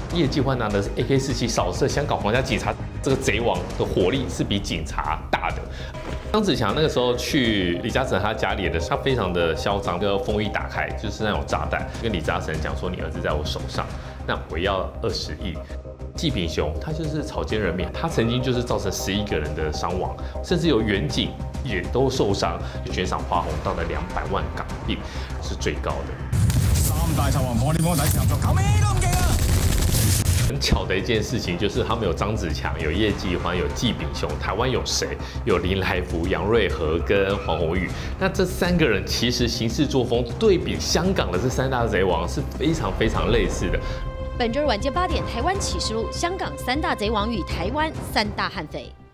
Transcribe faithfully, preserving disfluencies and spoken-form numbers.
叶继欢拿的是 A K 四七扫射香港皇家警察，这个贼王的火力是比警察大的。张子强那个时候去李嘉诚他家里的，他非常的嚣张，就风一打开就是那种炸弹，跟李嘉诚讲说：“你儿子在我手上，那我要二十亿。”纪炳雄他就是草菅人命，他曾经就是造成十一个人的伤亡，甚至有远警也都受伤，悬赏花红到了两百万港币，是最高的。 三大賊王破天荒第一次合作，搞咩都咁勁啊！ 很巧的一件事情就是，他们有张子强，有叶继欢，有纪炳雄，台湾有谁？有林来福、杨瑞和跟黄宏宇。那这三个人其实行事作风对比香港的这三大贼王是非常非常类似的。 本周日晚间八点，《台湾启示录》香港三大贼王与台湾三大悍匪。